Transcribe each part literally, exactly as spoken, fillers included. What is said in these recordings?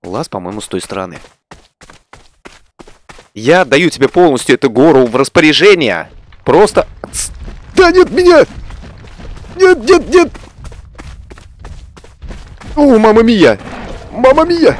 Лаз, по-моему, с той стороны. Я даю тебе полностью эту гору в распоряжение. Просто... Да нет, меня! Нет, нет, нет! О, мама мия! Мама мия!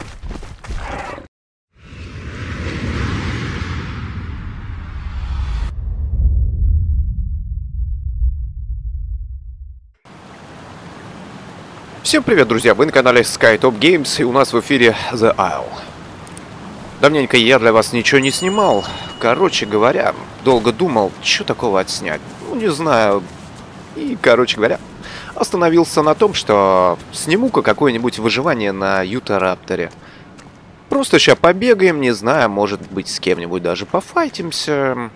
Всем привет, друзья! Вы на канале SkyTop Games, и у нас в эфире The Isle. Давненько я для вас ничего не снимал. Короче говоря, долго думал, что такого отснять. Ну, не знаю. И, короче говоря, остановился на том, что сниму-ка какое-нибудь выживание на Юта-Рапторе. Просто сейчас побегаем, не знаю, может быть, с кем-нибудь даже пофайтимся.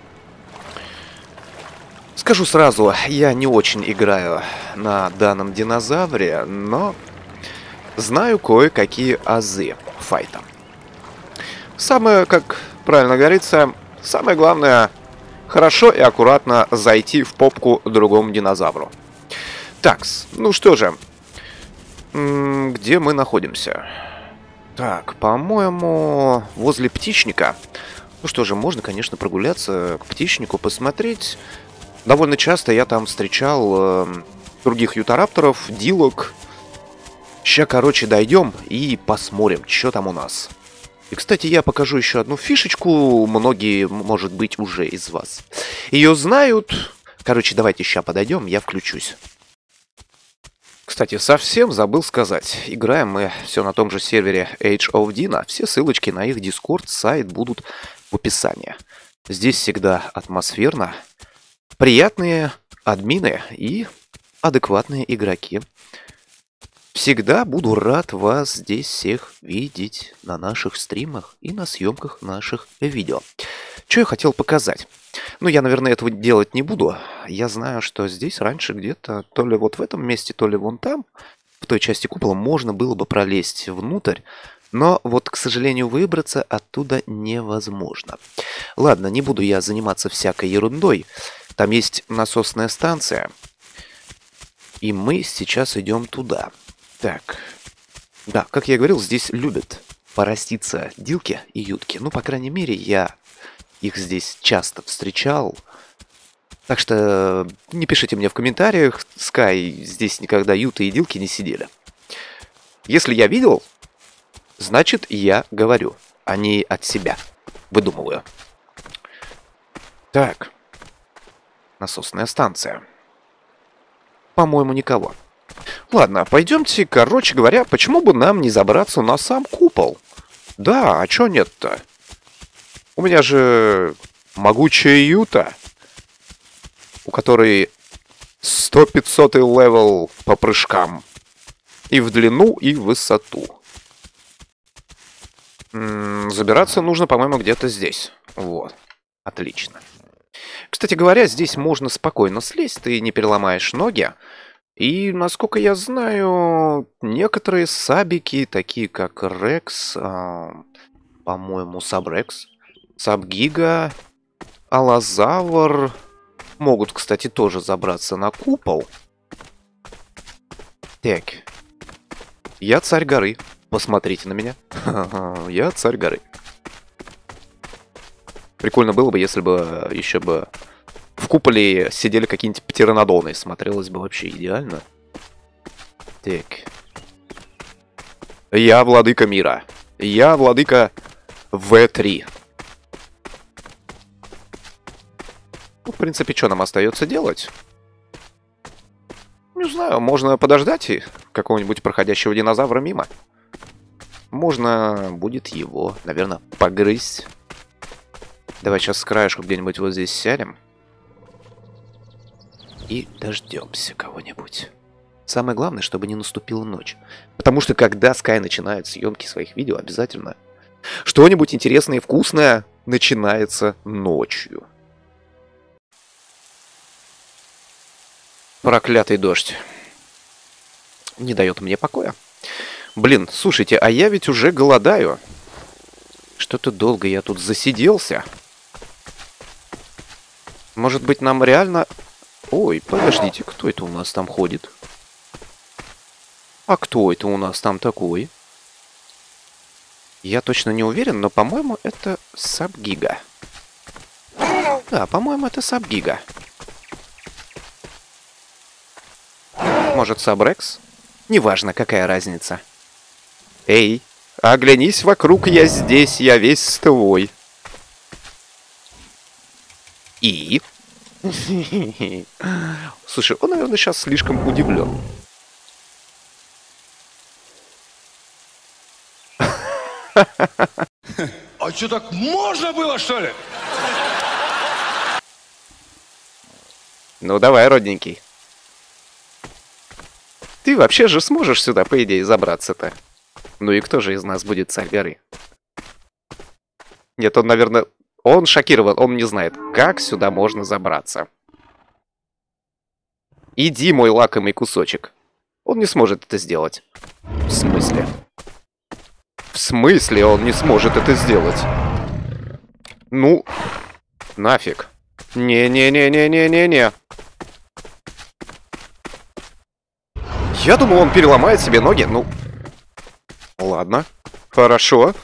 Скажу сразу, я не очень играю на данном динозавре, но знаю кое-какие азы файта. Самое, как правильно говорится, самое главное, хорошо и аккуратно зайти в попку другому динозавру. Такс, ну что же, где мы находимся? Так, по-моему, возле птичника. Ну что же, можно, конечно, прогуляться к птичнику, посмотреть. Довольно часто я там встречал э, других ютарапторов, дилок. Ща, короче, дойдем и посмотрим, что там у нас. И, кстати, я покажу еще одну фишечку. Многие, может быть, уже из вас ее знают. Короче, давайте ща подойдем, я включусь. Кстати, совсем забыл сказать. Играем мы все на том же сервере Age of Dino. Все ссылочки на их Discord, сайт будут в описании. Здесь всегда атмосферно. Приятные админы и адекватные игроки. Всегда буду рад вас здесь всех видеть на наших стримах и на съемках наших видео. Что я хотел показать? Ну, я, наверное, этого делать не буду. Я знаю, что здесь раньше где-то, то ли вот в этом месте, то ли вон там, в той части купола, можно было бы пролезть внутрь. Но вот, к сожалению, выбраться оттуда невозможно. Ладно, не буду я заниматься всякой ерундой. Там есть насосная станция. И мы сейчас идем туда. Так. Да, как я говорил, здесь любят пораститься дилки и ютки. Ну, по крайней мере, я их здесь часто встречал. Так что не пишите мне в комментариях, Sky, здесь никогда юты и дилки не сидели. Если я видел, значит, я говорю, а не от себя выдумываю. Так. Насосная станция. По-моему, никого. Ладно, пойдемте, короче говоря, почему бы нам не забраться на сам купол? Да, а чё нет-то? У меня же могучая юта, у которой сто-пятьсот левел по прыжкам. И в длину, и в высоту. М-м, забираться нужно, по-моему, где-то здесь. Вот. Отлично. Кстати говоря, здесь можно спокойно слезть, ты не переломаешь ноги. И, насколько я знаю, некоторые сабики, такие как Рекс, э, по-моему, Сабрекс, Сабгига, Аллозавр, могут, кстати, тоже забраться на купол. Так. Я царь горы. Посмотрите на меня. Я царь горы. Прикольно было бы, если бы еще бы в куполе сидели какие-нибудь птеранодоны. Смотрелось бы вообще идеально. Так. Я владыка мира. Я владыка вэ три. Ну, в принципе, что нам остается делать? Не знаю, можно подождать и какого-нибудь проходящего динозавра мимо. Можно будет его, наверное, погрызть. Давай сейчас с краешку где-нибудь вот здесь сядем. И дождемся кого-нибудь. Самое главное, чтобы не наступила ночь. Потому что когда Sky начинает съемки своих видео, обязательно что-нибудь интересное и вкусное начинается ночью. Проклятый дождь. Не дает мне покоя. Блин, слушайте, а я ведь уже голодаю. Что-то долго я тут засиделся. Может быть, нам реально... Ой, подождите, кто это у нас там ходит? А кто это у нас там такой? Я точно не уверен, но, по-моему, это Сабгига. Да, по-моему, это Сабгига. Может, Сабрекс? Неважно, какая разница. Эй, оглянись вокруг, я здесь, я весь твой. И? Слушай, он, наверное, сейчас слишком удивлен. А что, так можно было, что ли? Ну давай, родненький. Ты вообще же сможешь сюда, по идее, забраться-то? Ну и кто же из нас будет царь горы? Нет, он, наверное... Он шокирован, он не знает, как сюда можно забраться. Иди, мой лакомый кусочек. Он не сможет это сделать. В смысле? В смысле он не сможет это сделать? Ну, нафиг. Не-не-не-не-не-не-не. Я думал, он переломает себе ноги. Ну, ладно. Хорошо.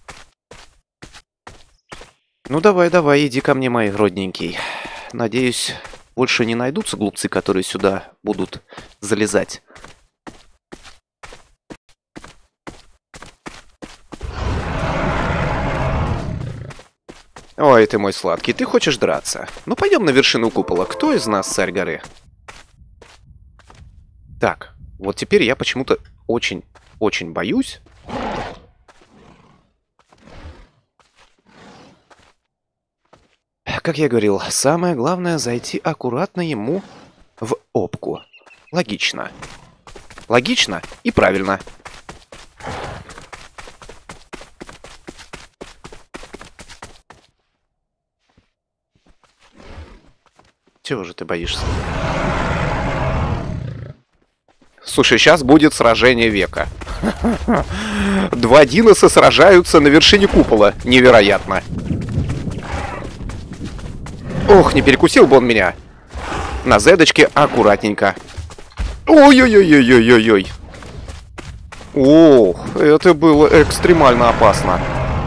Ну, давай, давай, иди ко мне, мой родненький. Надеюсь, больше не найдутся глупцы, которые сюда будут залезать. Ой, ты мой сладкий, ты хочешь драться? Ну, пойдем на вершину купола. Кто из нас царь горы? Так, вот теперь я почему-то очень, очень боюсь. Как я говорил, самое главное зайти аккуратно ему в опку. Логично. Логично и правильно. Чего же ты боишься? Слушай, сейчас будет сражение века. Два диноса сражаются на вершине купола. Невероятно. Ох, не перекусил бы он меня. На зедочке аккуратненько. Ой-ой-ой-ой-ой-ой-ой. Ох, это было экстремально опасно.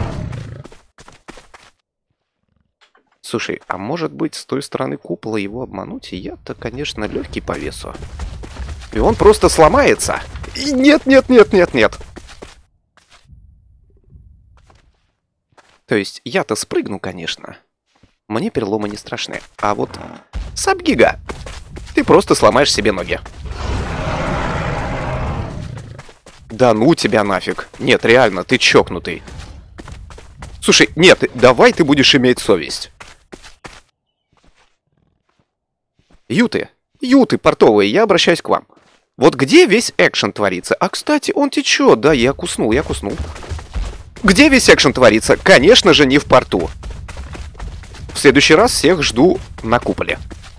Слушай, а может быть с той стороны купола его обмануть? И я-то, конечно, легкий по весу. И он просто сломается. И нет, нет, нет, нет, нет. То есть я-то спрыгну, конечно. Мне переломы не страшны. А вот Сабгига, ты просто сломаешь себе ноги. Да ну тебя нафиг. Нет, реально, ты чокнутый. Слушай, нет, давай ты будешь иметь совесть. Юты, юты портовые, я обращаюсь к вам. Вот где весь экшен творится? А, кстати, он течет. Да, я куснул, я куснул. Где весь экшен творится? Конечно же, не в порту. В следующий раз всех жду на куполе.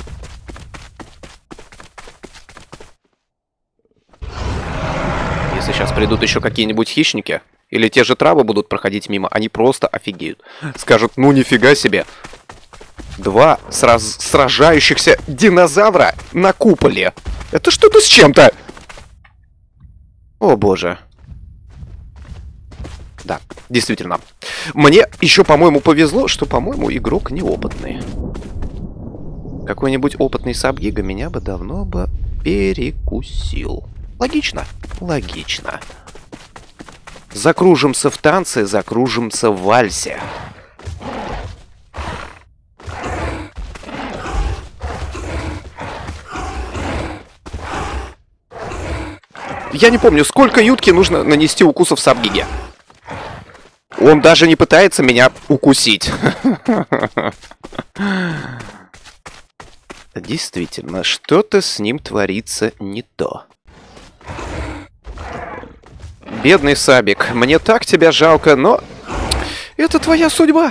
Если сейчас придут еще какие-нибудь хищники, или те же травы будут проходить мимо, они просто офигеют. Скажут, ну нифига себе. Два сраз... сражающихся динозавра на куполе. Это что-то с чем-то. О боже. Да, действительно. Мне еще, по-моему, повезло, что, по-моему, игрок неопытный. Какой-нибудь опытный Сабгига меня бы давно бы перекусил. Логично? Логично. Закружимся в танце, закружимся в вальсе. Я не помню, сколько ютки нужно нанести укусов Сабгиге. Он даже не пытается меня укусить. Действительно, что-то с ним творится не то. Бедный Сабик, мне так тебя жалко, но это твоя судьба.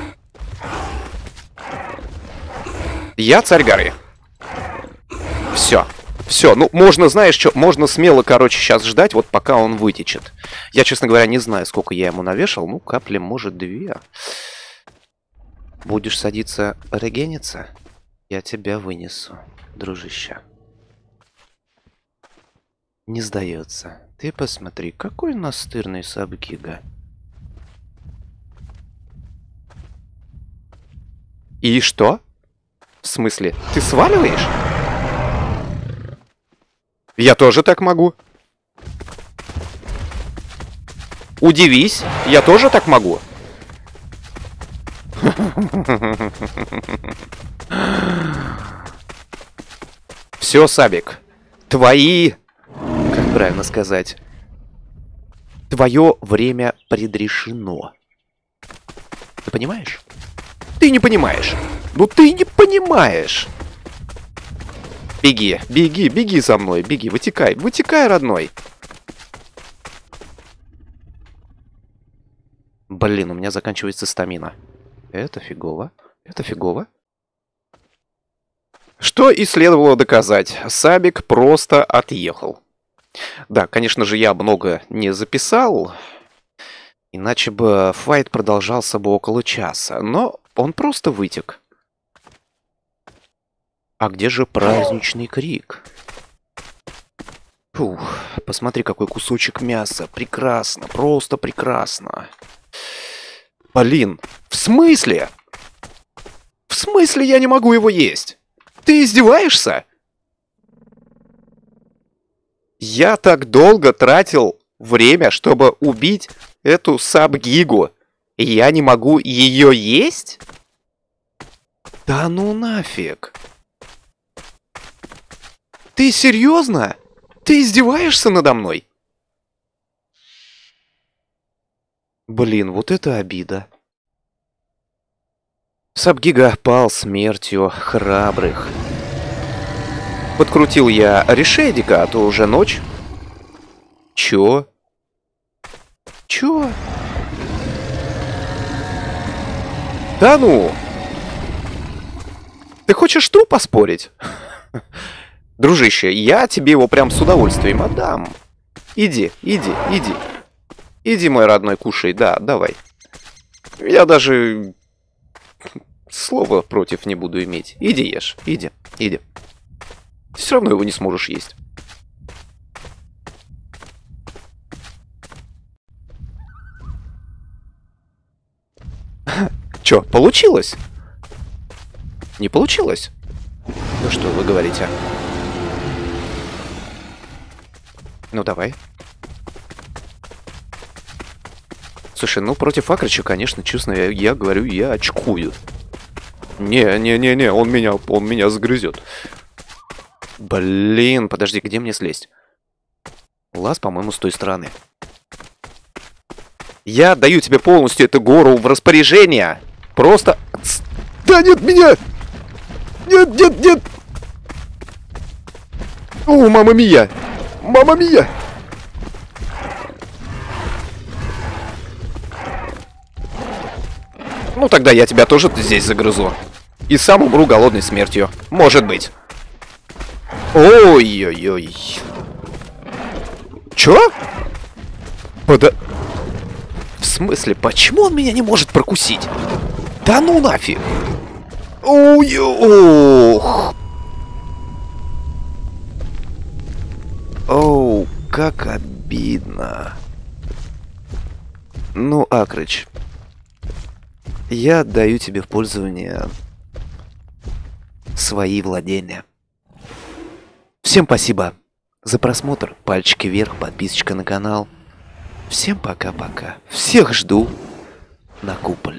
Я царь горы. Все. Все, ну, можно, знаешь, что, можно смело, короче, сейчас ждать, вот пока он вытечет. Я, честно говоря, не знаю, сколько я ему навешал. Ну, капли, может, две. Будешь садиться регениться? Я тебя вынесу, дружище. Не сдается. Ты посмотри, какой настырный Сабгига. И что? В смысле, ты сваливаешь? Я тоже так могу. Удивись, я тоже так могу. Все, Сабик, твои, как правильно сказать, твое время предрешено. Ты понимаешь? Ты не понимаешь. Ну ты не понимаешь. Беги, беги, беги за мной, беги, вытекай, вытекай, родной. Блин, у меня заканчивается стамина. Это фигово, это фигово. Что и следовало доказать. Сабик просто отъехал. Да, конечно же, я много не записал. Иначе бы файт продолжался бы около часа. Но он просто вытек. А где же праздничный крик? Фух, посмотри, какой кусочек мяса. Прекрасно, просто прекрасно. Блин, в смысле? В смысле я не могу его есть? Ты издеваешься? Я так долго тратил время, чтобы убить эту сабгигу, и я не могу ее есть? Да ну нафиг. Ты серьезно? Ты издеваешься надо мной? Блин, вот это обида. Сабгига пал смертью храбрых. Подкрутил я решедика, а то уже ночь. Чё? Чё? Да ну! Ты хочешь труп поспорить? Дружище, я тебе его прям с удовольствием отдам. Иди, иди, иди. Иди, мой родной, кушай, да, давай. Я даже слова против не буду иметь. Иди ешь, иди, иди. Ты все равно его не сможешь есть. Чё, получилось? Не получилось? Ну что вы говорите? Ну давай. Слушай, ну против Акрича, конечно, честно, я, я говорю, я очкую. Не-не-не-не, он меня, он меня загрызет. Блин, подожди, где мне слезть? Лаз, по-моему, с той стороны. Я даю тебе полностью эту гору в распоряжение. Просто... Да нет меня! Нет, нет, нет! О, мама мия! Мама мия! Ну тогда я тебя тоже здесь загрызу. И сам умру голодной смертью. Может быть. Ой-ой-ой. Чё? Пода... В смысле, почему он меня не может прокусить? Да ну нафиг. Ой-ох. Оу, как обидно. Ну, Акрич, я отдаю тебе в пользование свои владения. Всем спасибо за просмотр. Пальчики вверх, подписочка на канал. Всем пока-пока. Всех жду на куполе.